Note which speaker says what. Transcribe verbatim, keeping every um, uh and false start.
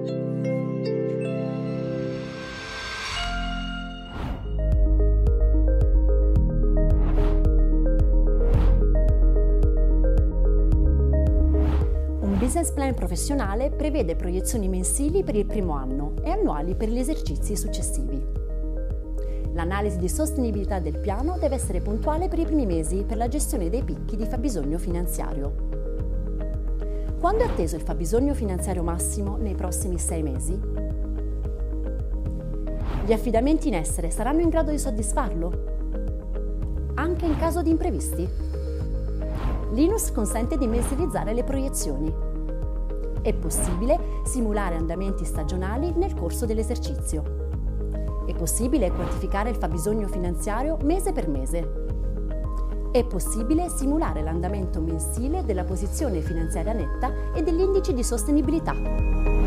Speaker 1: Un business plan professionale prevede proiezioni mensili per il primo anno e annuali per gli esercizi successivi. L'analisi di sostenibilità del piano deve essere puntuale per i primi mesi per la gestione dei picchi di fabbisogno finanziario. Quando è atteso il fabbisogno finanziario massimo nei prossimi sei mesi? Gli affidamenti in essere saranno in grado di soddisfarlo? Anche in caso di imprevisti? L'I N U S consente di mensilizzare le proiezioni. È possibile simulare andamenti stagionali nel corso dell'esercizio. È possibile quantificare il fabbisogno finanziario mese per mese. È possibile simulare l'andamento mensile della posizione finanziaria netta e degli indici di sostenibilità.